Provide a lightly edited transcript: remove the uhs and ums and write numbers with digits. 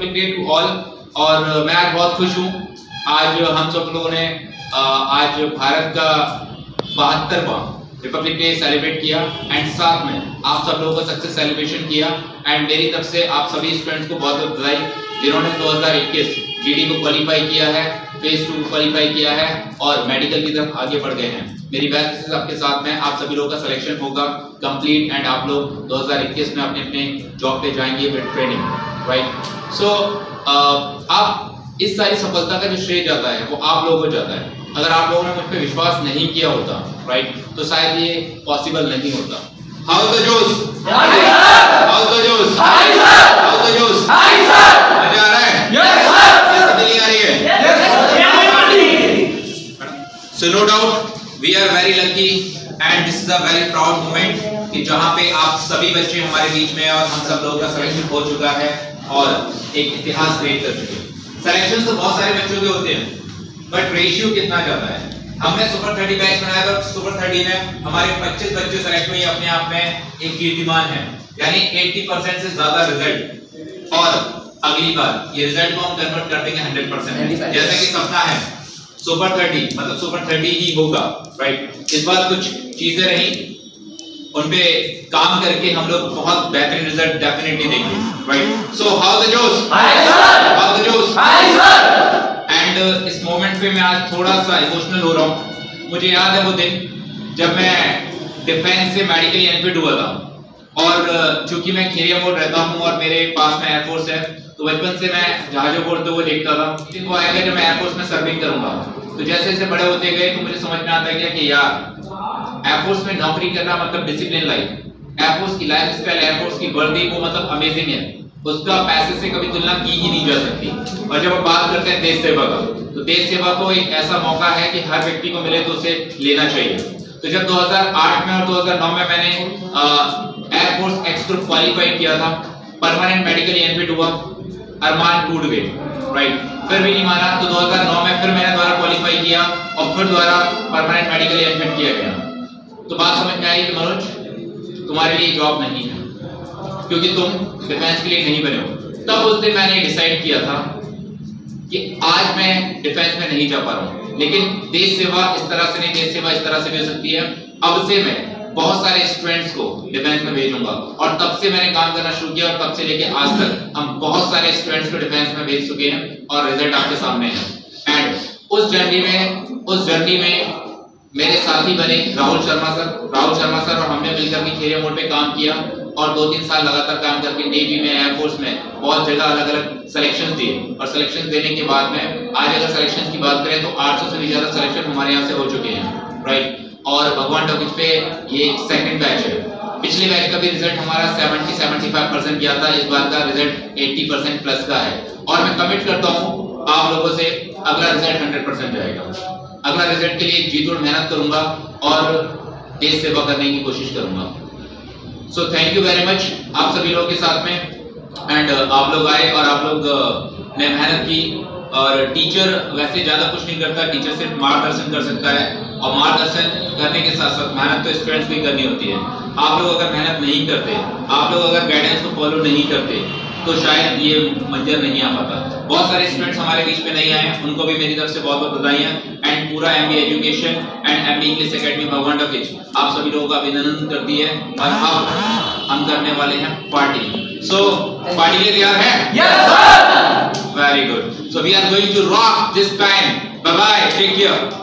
Republic day to all. और मैं आज बहुत खुश हूँ। आज हम सब लोगों ने आज भारत का 72वां रिपब्लिक डे सेलिब्रेट किया एंड साथ में आप सब लोगों का सक्सेस सेलिब्रेशन किया। एंड मेरी तरफ से आप सभी स्टूडेंट्स को बहुत बहुत बधाई जिन्होंने 2021 जीडी को क्वालिफाई किया है, फेज 2 क्वालिफाई किया है और मेडिकल की तरफ आगे बढ़ गए हैं। मेरी बेस्ट विशेस आपके साथ में। आप सभी लोगों का सिलेक्शन होगा कंप्लीट एंड आप लोग 2021 में अपने अपने जॉब पे जाएंगे विद ट्रेनिंग, राइट। सो आप इस सारी सफलता का जो श्रेय जाता है वो आप लोगों को जाता है। अगर आप लोगों ने मुझ पे विश्वास नहीं किया होता, राइट, तो शायद ये पॉसिबल नहीं होता। हाउ द जोश, हाउ द जोश, हाउ द जोश, मजा आ रहा है? Yes sir. दिल्ली आ रही है? So no doubt we are very lucky and this is a very proud moment कि जहां पे आप सभी बच्चे हमारे बीच में और हम सब लोगों का सिलेक्शन हो चुका है और एक इतिहास क्रिएट कर चुके हैं। सिलेक्शन तो बहुत सारे बच्चों के होते हैं बट रेशियो कितना ज्यादा है। हमने सुपर 30 बैच बनाया था, सुपर 30 में हमारे 25 बच्चे सेलेक्ट हुए, अपने आप में एक कीर्तिमान है, यानी 80% से ज्यादा रिजल्ट। और अगली बार ये रिजल्ट को हम कन्वर्ट कर देंगे 100%। जैसा कि सपना है सुपर 30 मतलब सुपर 30 ही होगा, राइट। इस बार कुछ चीजें रही उन पे काम करके हम लोग बहुत बेहतरीन रिजल्ट डेफिनेटली देंगे, राइट। सो हाउ द जोश, हाय सर, हाउ द जोश, हाय सर। एंड इस मोमेंट पे मैं आज थोड़ा सा इमोशनल हो रहा हूँ। मुझे याद है वो दिन जब मैं डिफेंस से मेडिकली अनफिट हुआ था और चूंकि मैं खेरिया मोड़ रहता हूँ और मेरे पास में एयरफोर्स है, तो बचपन से मैं जहाजों को उड़ते हुए देखता था। दिन को आएगा जब मैं एयरफोर्स में सर्विंग करूंगा, तो जैसे जैसे बड़े होते गए तो मुझे समझ में आता है कि यार एयरफोर्स में नौकरी करना मतलब डिसिप्लिन लाइफ। एयरफोर्स की लाइफ स्टाइल, एयरफोर्स की वर्दी वो मतलब अमेजिंग है, उसका पैसे से कभी तुलना की ही नहीं जा सकती। और जब हम बात करते हैं देश सेवा का, तो देश सेवा तो एक ऐसा मौका है कि हर व्यक्ति को मिले तो उसे लेना चाहिए। तो जब 2008 में और 2009 में मैंने एयरफोर्स एक्स ग्रुप क्वालिफाई किया था, परमानेंट मेडिकली अनफिट हुआ, अरमान टूट गए, राइट। फिर भी नहीं माना तो 2009 में फिर मैंने दोबारा क्वालिफाई किया और फिर दोबारा परमानेंट मेडिकली अनफिट किया गया। तो बात समझ में आई कि मनोज तुम्हारे लिए जॉब नहीं है क्योंकि तुम डिफेंस के लिए नहीं बने हो। तब उस दिन मैंने डिसाइड किया था कि आज मैं डिफेंस में नहीं जा पा रहा हूँ, लेकिन देश सेवा इस तरह से नहीं, देश सेवा इस तरह से भी हो सकती है। अब से मैं बहुत सारे स्टूडेंट्स को डिफेंस में भेजूंगा और तब से मैंने काम करना शुरू किया और तब से लेके आज तक हम बहुत सारे स्टूडेंट्स को डिफेंस में भेज चुके हैं और रिजल्ट आपके सामने है। एंड उस जर्नी में मेरे साथी बने राहुल शर्मा सर और हमने मिलकर के खेरिया मोड़ पे काम किया और 2-3 साल लगातार काम करके नेवी में, एयरफोर्स में बहुत जगह अलग अलग सिलेक्शन दिए और सिलेक्शन देने के बाद में आज अगर सिलेक्शन की बात करें तो 800 से भी ज्यादा सिलेक्शन हमारे यहाँ से हो चुके हैं, राइट। और भगवान टॉकीज पे ये सेकंड बैच है। पिछले बैच का भी रिजल्ट हमारा 70-75% गया था, इस बार का रिजल्ट 80% प्लस का है और मैं कमिट करता हूँ आप लोगों से अगला रिजल्ट 100% जाएगा। अगला रिजल्ट के लिए जी तोड़ मेहनत करूंगा और देश सेवा करने की कोशिश करूंगा। So thank you very much आप सभी लोगों के साथ में। एंड आप लोग आए और आप लोग ने मेहनत की और टीचर वैसे ज्यादा कुछ नहीं करता, टीचर सिर्फ मार्गदर्शन कर सकता है और मार्गदर्शन करने के साथ साथ मेहनत तो स्टूडेंट्स को ही करनी होती है। आप लोग अगर मेहनत नहीं करते, आप लोग अगर गाइडेंस को फॉलो नहीं करते तो शायद ये मंजर नहीं आ पाता। बहुत सारे स्टूडेंट्स हमारे बीच में नहीं आए, उनको भी मेरी तरफ से बहुत बहुत बधाइयां। एंड पूरा MBA education and MBA English academy Bhagwan talkies आप सभी लोगों का अभिनंदन करती है और अब हम करने वाले हैं पार्टी। सो पार्टी के लिए तैयार है? Yes sir. Very good. So we are going to rock this time. Bye bye, take care.